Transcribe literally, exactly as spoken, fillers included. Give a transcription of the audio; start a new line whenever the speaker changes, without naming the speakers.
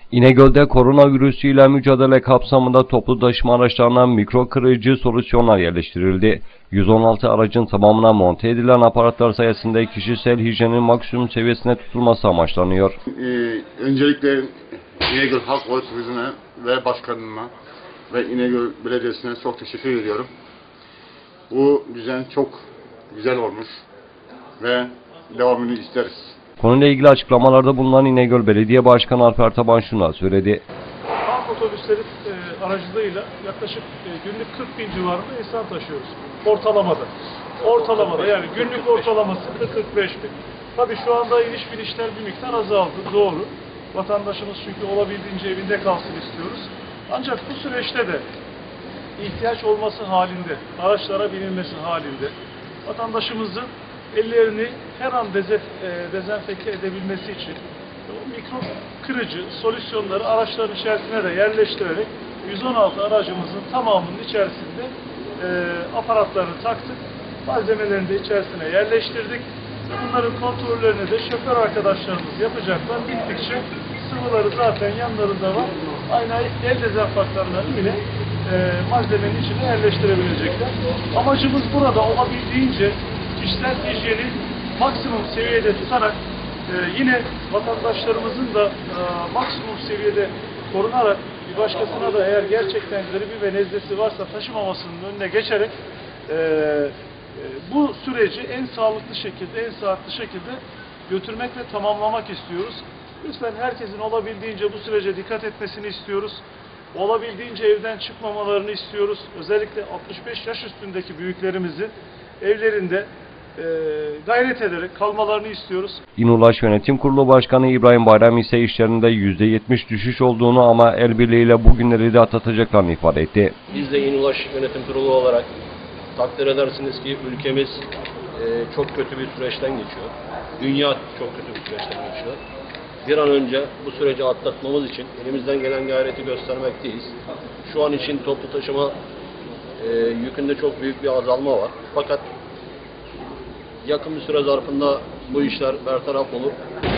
İnegöl'de koronavirüsü ile mücadele kapsamında toplu taşıma araçlarına mikro kırıcı solüsyonlar yerleştirildi. yüz on altı aracın tamamına monte edilen aparatlar sayesinde kişisel hijyenin maksimum seviyesine tutulması amaçlanıyor.
Ee, öncelikle İnegöl Halk Turizm'e ve başkanıma ve İnegöl Belediyesi'ne çok teşekkür ediyorum. Bu düzen çok güzel olmuş ve devamını isteriz.
Konuyla ilgili açıklamalarda bulunan İnegöl Belediye Başkanı Alper Taban şunu söyledi.
Halk otobüsleri e, aracılığıyla yaklaşık e, günlük kırk bin civarında insan taşıyoruz. Ortalamada. Ortalamada yani günlük ortalaması kırk kırk beş bin. Tabii şu anda iniş binişler bir miktar azaldı. Doğru. Vatandaşımız çünkü olabildiğince evinde kalsın istiyoruz. Ancak bu süreçte de ihtiyaç olması halinde, araçlara binilmesi halinde vatandaşımızın ellerini her an dezef, e, dezenfekte edebilmesi için o mikro kırıcı solüsyonları araçların içerisine de yerleştirerek yüz on altı aracımızın tamamının içerisinde e, aparatlarını taktık. Malzemelerini de içerisine yerleştirdik. Bunların kontrollerini de şoför arkadaşlarımız yapacaklar. Bittikçe sıvıları zaten yanlarında var. Aynı el dezenfektanlarını bile e, malzemenin içine yerleştirebilecekler. Amacımız burada olabildiğince kişisel hijyeni maksimum seviyede tutarak e, yine vatandaşlarımızın da e, maksimum seviyede korunarak bir başkasına da eğer gerçekten gribi ve nezlesi varsa taşımamasının önüne geçerek e, e, bu süreci en sağlıklı şekilde, en sağlıklı şekilde götürmek ve tamamlamak istiyoruz. Lütfen herkesin olabildiğince bu sürece dikkat etmesini istiyoruz. Olabildiğince evden çıkmamalarını istiyoruz. Özellikle altmış beş yaş üstündeki büyüklerimizin evlerinde e, gayret ederek kalmalarını istiyoruz.
İnulaş Yönetim Kurulu Başkanı İbrahim Bayram ise işlerinde yüzde yetmiş düşüş olduğunu ama el birliğiyle bu günleri de atlatacaklarını ifade etti.
Biz de İnulaş Yönetim Kurulu olarak takdir edersiniz ki ülkemiz e, çok kötü bir süreçten geçiyor. Dünya çok kötü bir süreçten geçiyor. Bir an önce bu süreci atlatmamız için elimizden gelen gayreti göstermekteyiz. Şu an için toplu taşıma e, yükünde çok büyük bir azalma var. Fakat yakın bir süre zarfında bu işler bertaraf olur.